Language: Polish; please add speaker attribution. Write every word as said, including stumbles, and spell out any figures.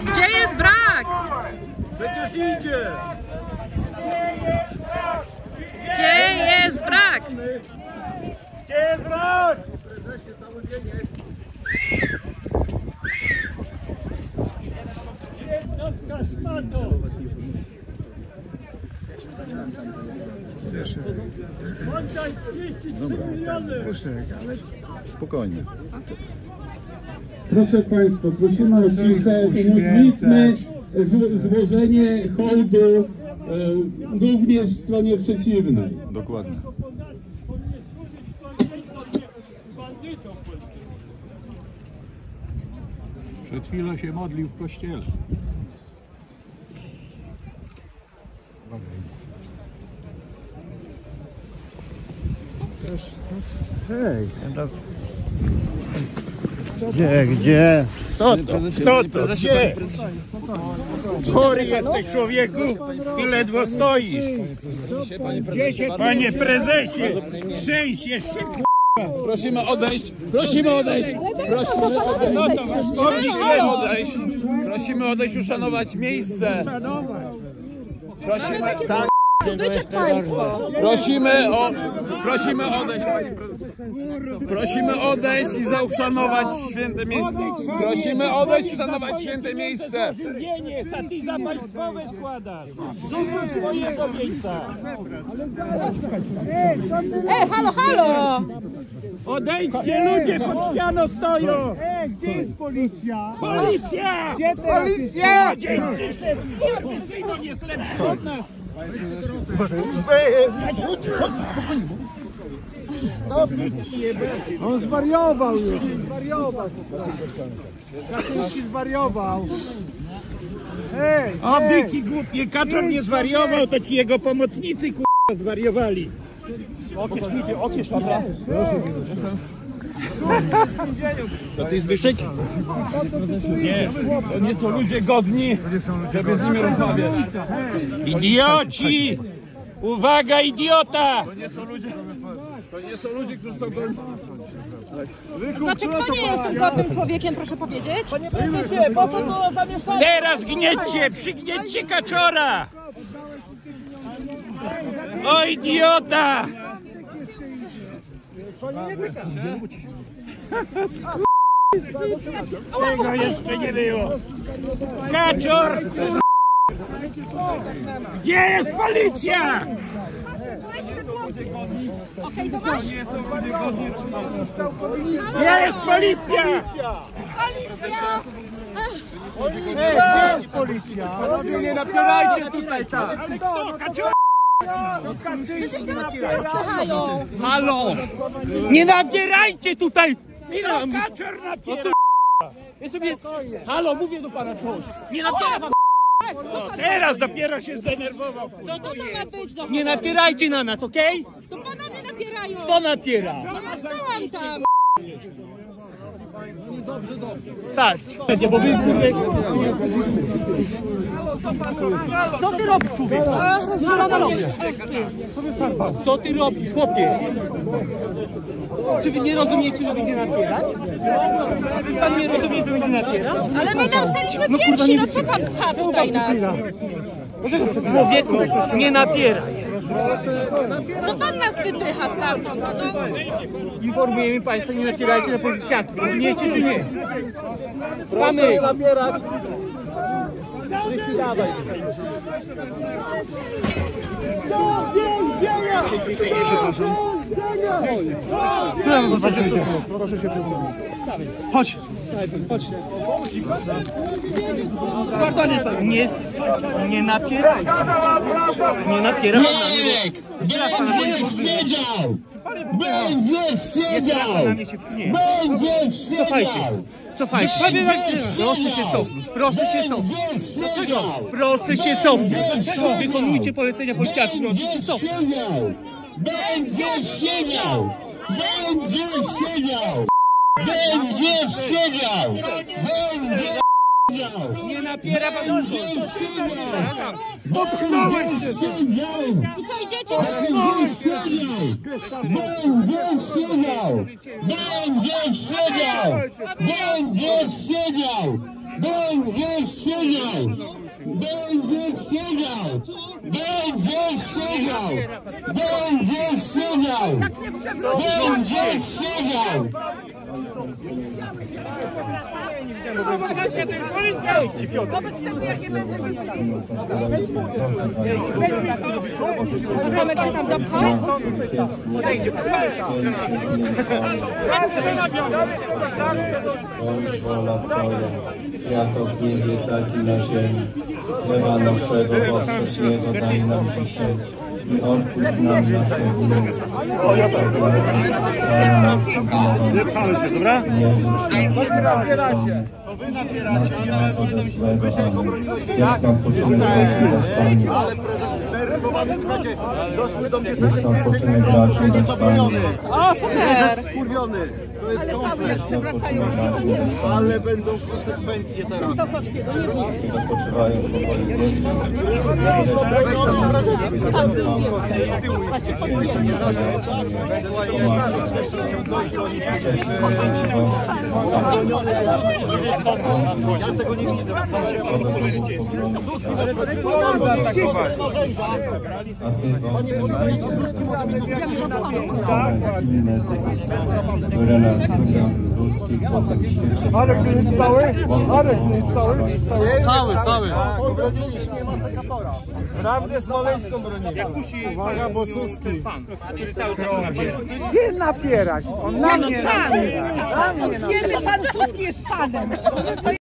Speaker 1: Gdzie jest wrak?
Speaker 2: Przecież idzie!
Speaker 1: Gdzie jest wrak?
Speaker 2: Gdzie jest wrak?
Speaker 3: Spokojnie.
Speaker 4: Proszę Państwa, prosimy o ciszę, umożliwmy złożenie hołdu e, również w stronie przeciwnej.
Speaker 3: Dokładnie.
Speaker 5: Przed chwilą się modlił w kościele.
Speaker 2: Hej, gdzie, gdzie?
Speaker 5: Kto to? Kto to? Gdzie? Chory jesteś, człowieku, i ledwo stoisz. Panie prezesie, trzęś jeszcze, k***a.
Speaker 6: Prosimy odejść, prosimy odejść, prosimy odejść, prosimy odejść, prosimy odejść, uszanować miejsce. Prosimy, tak. Prosimy o, prosimy odejść, panie prezesie. Prosimy odejść i zauszanować święte miejsce. Prosimy odejść i uszanować święte miejsce.
Speaker 5: Nie, co ty za państwowe składasz? Zrób swojego miejsca.
Speaker 1: Ej, halo, halo!
Speaker 5: Odejdźcie, ludzie pod ścianą stoją!
Speaker 2: Ej, gdzie jest policja?
Speaker 5: Policja!
Speaker 2: Gdzie teraz policja?
Speaker 5: Dzień przyszedł, no nie jest lepszy od nas!
Speaker 2: On zwariował już, zwariował. Kaczyński zwariował. Ej,
Speaker 5: O,
Speaker 2: ej.
Speaker 5: byki głupie, Kaczor nie zwariował, to ci jego pomocnicy k***a zwariowali. To ty Zbyszek? Nie, to nie są ludzie godni, żeby z nimi rozmawiać. Idioci! Uwaga, idiota!
Speaker 6: To nie są ludzie, to nie są ludzie, którzy są godni.
Speaker 1: Znaczy, kto nie jest tym godnym człowiekiem, proszę powiedzieć?
Speaker 5: Teraz gniecie, przygniecie Kaczora! O, idiota! Tego jeszcze nie było. Kaczor! Gdzie jest policja?
Speaker 1: Okej, to masz?
Speaker 5: Gdzie jest policja?
Speaker 1: Policja!
Speaker 2: Ej, gdzie jest policja? Nie napierajcie tutaj, tak.
Speaker 5: Kto? Kaczor?
Speaker 1: Przecież nawet się rozsłuchają!
Speaker 5: Halo! Nie nabierajcie tutaj! Ile Kaczor napiera? Ja sobie... Halo, mówię do pana coś. Nie napiera pan.
Speaker 1: Tak, co pan...
Speaker 5: Teraz dopiero się zdenerwował.
Speaker 1: Co to ma być? No,
Speaker 6: Nie napierajcie na nas, okej?
Speaker 1: to panowie napierają!
Speaker 6: Kto napiera?
Speaker 1: Ja stałam tam!
Speaker 6: Tak. Nie, bo wy kurde... Co ty robisz, człowieku? Co ty robisz, chłopie? Czy wy nie rozumiecie, że będzie napierać? Pan nie rozumie, że będzie napierać?
Speaker 1: Ale my tam staliśmy pierwsi, no co pan pcha tutaj nas?
Speaker 6: Człowieku, nie napieraj.
Speaker 1: No pan nas wypycha stamtąd, no.
Speaker 6: Informujemy państwa, nie napierajcie na policjantów. Rozumiecie czy nie? Mamy napierać. Dawaj. Przepraszam.
Speaker 2: Proszę się przypomnieć. Chodź. Chodź.
Speaker 6: Nie, nie napierajcie. Nie napierajcie.
Speaker 7: Będziesz siedział! Będziesz siedział! Będziesz siedział!
Speaker 6: Cofajcie. Proszę się cofnąć. Proszę się cofnąć. Proszę się cofnąć. Wykonujcie polecenia policjantów.
Speaker 7: Będziesz siedział! Będziesz siedział! Będziesz siedział! Będziesz siedział! Będziesz siedział!
Speaker 6: Nie napiera pan.
Speaker 7: Będziesz siedział!
Speaker 5: Popchnąłeś się!
Speaker 1: I co, idziecie?
Speaker 7: Będziesz siedział! Będziesz siedział! Będziesz siedział! Będziesz siedział! Będziesz siedział! Będziesz siedział! Będziesz siedział! Będziesz siedział! Będziesz siedział!
Speaker 1: Tomek się tam dopchał?
Speaker 3: Wola Twoja, jak w niebie, tak i na ziemi. Chleba naszego powszedniego daj nam dzisiaj i odpuść nam nasze winy.
Speaker 2: Pchamy się, dobra?
Speaker 3: Wy napieracie! Wy napieracie, ale oni do złego. Jest tam poczynek wyrastanie.
Speaker 2: Doszły do mnie
Speaker 3: Jest tam poczynek braci na stanie.
Speaker 1: O, super!
Speaker 2: skurwiony. To jest komplet.
Speaker 3: Jest tam poczynek braci na stanie.
Speaker 2: Ale będą konsekwencje teraz.
Speaker 3: Odpoczywają powoli wieczne.
Speaker 2: Ja tego nie widzę.
Speaker 3: Arek jest cały? Arek jest cały?
Speaker 2: Cały, cały. Obroniliśmy masakatora. Prawdę smoleńską bronili. Uwaga, bo Suski.
Speaker 5: Gdzie napierać? On na mnie napiera.
Speaker 8: Pan Suski jest panem.